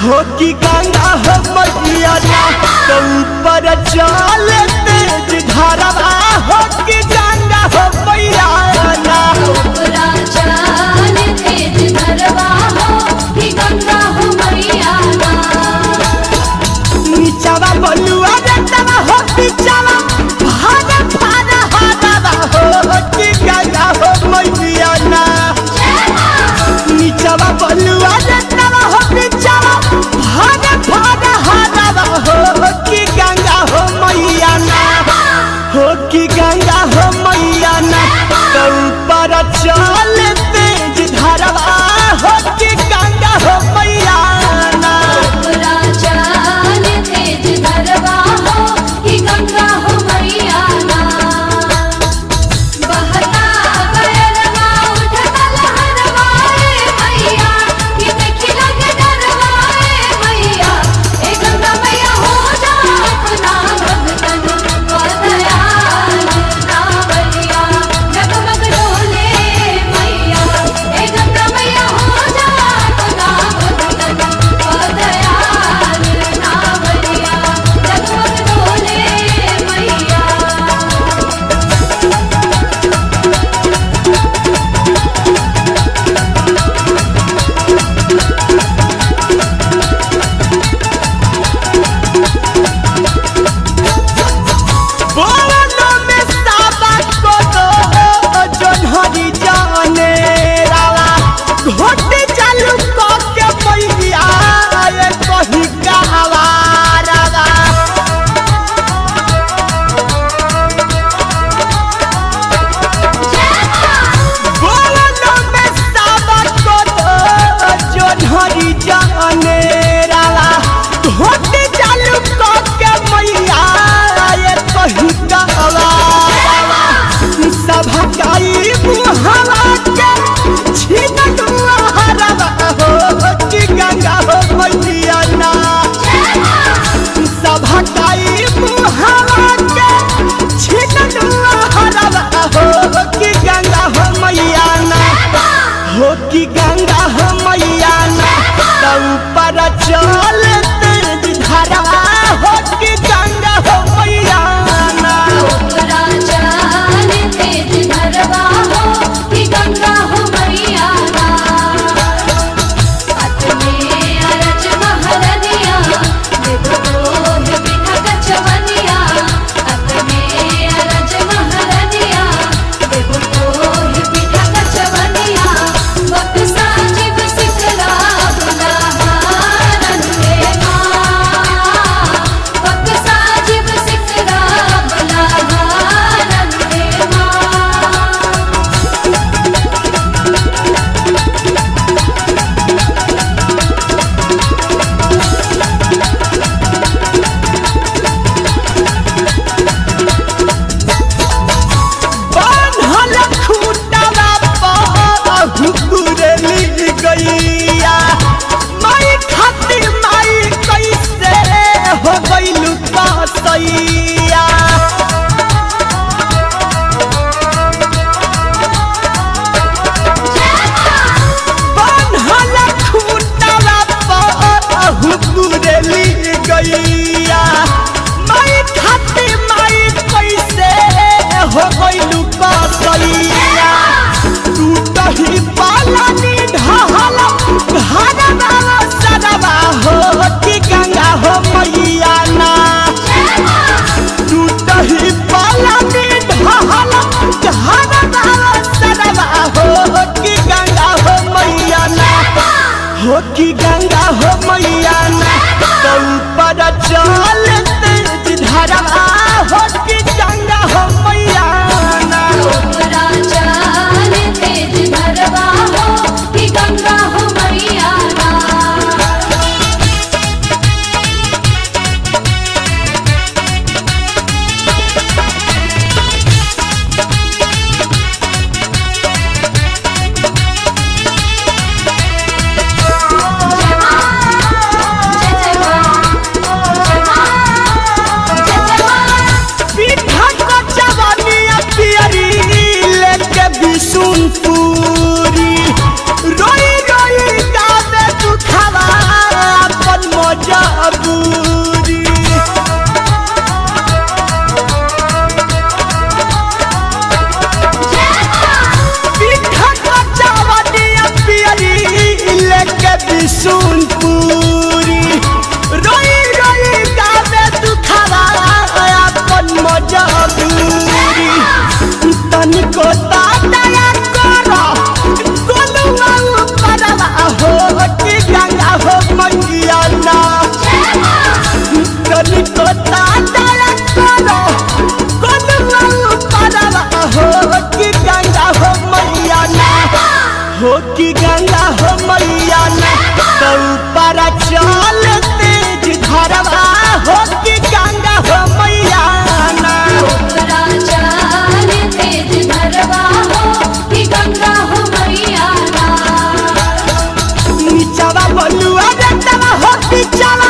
हो कि गंगा हो मैया ना तो ऊपर चल तेज धारवा हो कि गंगा हो मैया ना ऊपर चल तेज धारवा हो कि गंगा हो मैया ना नीचावा बलुआ रतवा हो बिचावा भागा भागा हादावा हो कि गंगा हो मैया ना नीचावा बलुआ रतवा हो बिचावा भागा भागा हादावा हो कि गंगा हो मैया ना हो कि गंगा हो मैया ना तो ऊपर चल तेज धारवा हो कि गंगा हो मैया ना ऊपर चल तेज धारवा हो कि गंगा हो मैया ना बहता गयरवा उठता लहरवा मैया कि देखी लगे डरवा मैया ए गंगा मैया हो जा अपना भगतन को दयाल नावलिया जगमग डोले मैया ए गंगा मैया हो जा अपना भगतन को दयाल नावलिया जगमग डोले मैया बोलो में साबा को दो जोन्हरी जाने रावा घोट चालू को के मैया ये कही कहवा रावा बोलो में साबा को दो जोन्हरी जाने रावा घोट चालू को के मैया ये कही कहवा सभा काई मुहावा के छीनक हरवा हो कि गंगा हो मैया ना सभा काई मुहावा के छीनक हरवा हो कि गंगा हो मैया ना हो कि गंगा हो मैया ना तो ऊपर चल तेज धारवा हो कि गंगा हो मैया ना ऊपर चल तेज धारवा हो कि गंगा हो मैया ना हाथ में अरज महरनिया देखो तोह बिठा कचवनिया हाथ में अरज महरनिया देखो तोह बिठा कचवनिया वक्त साजिब सिकरा बुलाहारन रे माँ वक्त साजिब सिकरा बुलाहारन रे माँ बान्हल खूंटवा पर हुकुरली गैया माई खातिर माई कैसे हो गइलु कसैया बान्हल खूंटवा पर हुकुरली गैया माई खातिर माई कैसे हो गइलु कसैया टूटही पालनी ढहल घरवा सदवा हो कि गंगा हो मैया ना टूटही पालनी ढहल घरवा सदवा हो कि गंगा हो मैया ना हो कि गंगा हो मैया ना तो ऊपर चल तेज धारवा हो कि गंगा हो मैया ना ऊपर चल तेज धारवा हो कि गंगा हो मैया ना जय जय माँ जय जय माँ जय जय माँ त्रिशूलपुरी रोई रोई गावे दुखावा अपन मजबूरी तनिको दया करो गोलुआ परवा हो कि गंगा हो मैया ना तनिको दया करो गोलुआ परवा हो कि गंगा हो मैया ना हो कि गंगा हो मैया ना तो ऊपर चल तेज धरवा हो कि गंगा हो मैया ना ऊपरा चल तेज धरवा हो कि गंगा हो मैया ना नीचवा बलुआ बेटवा हो बिचावा